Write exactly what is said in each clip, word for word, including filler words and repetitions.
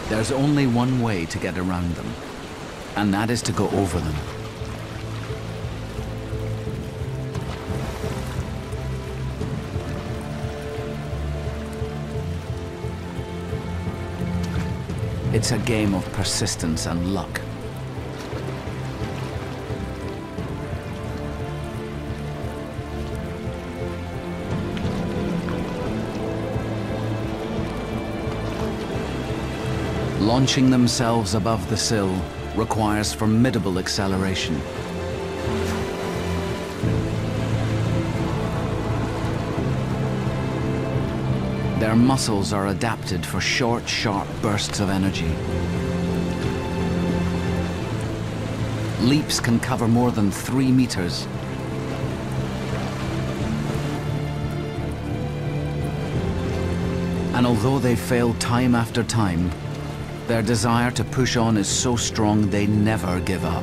There's only one way to get around them, and that is to go over them. It's a game of persistence and luck. Launching themselves above the sill requires formidable acceleration. Their muscles are adapted for short, sharp bursts of energy. Leaps can cover more than three meters. And although they fail time after time, their desire to push on is so strong they never give up.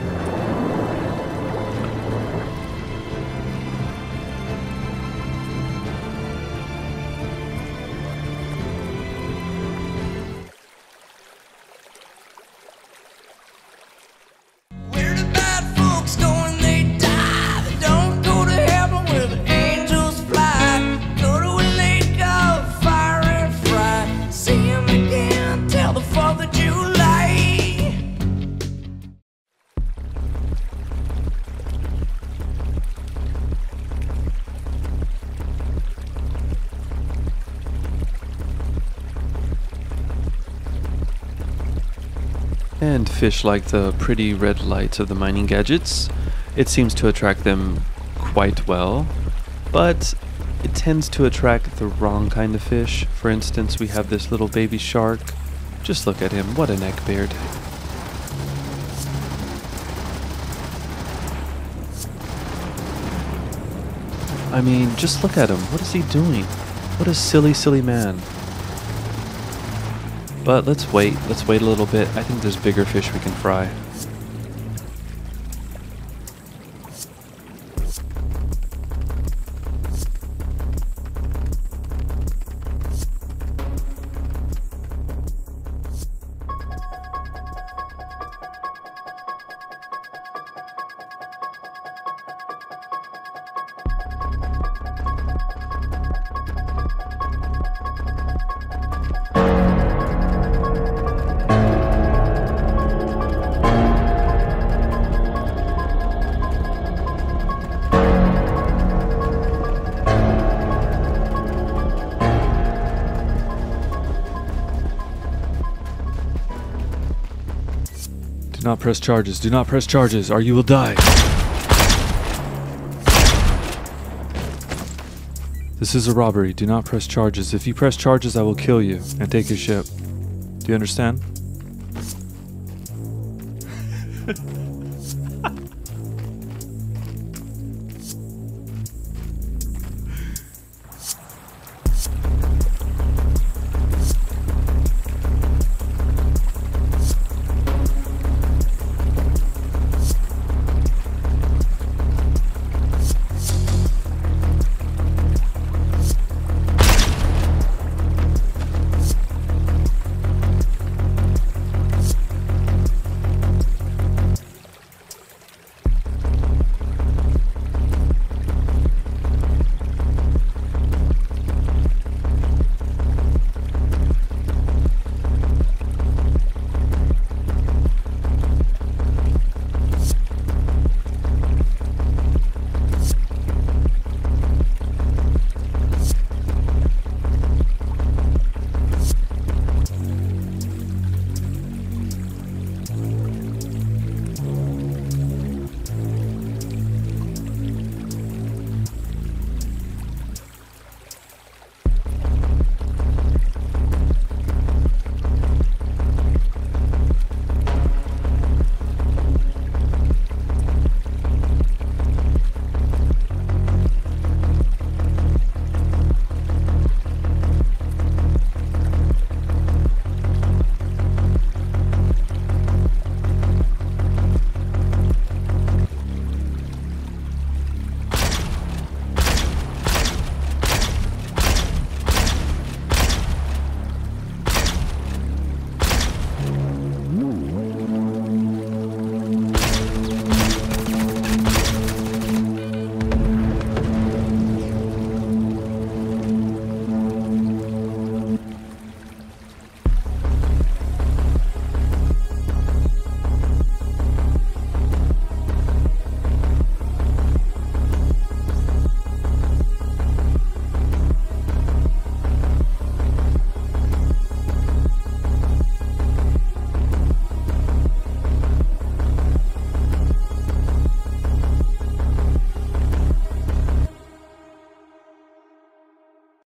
And fish like the pretty red lights of the mining gadgets. It seems to attract them quite well, but it tends to attract the wrong kind of fish. For instance, we have this little baby shark. Just look at him, what a neckbeard. I mean, just look at him, what is he doing? What a silly, silly man. But let's wait, let's wait a little bit. I think there's bigger fish we can fry. Do not press charges. Do not press charges, or you will die. This is a robbery. Do not press charges. If you press charges, I will kill you and take your ship. Do you understand?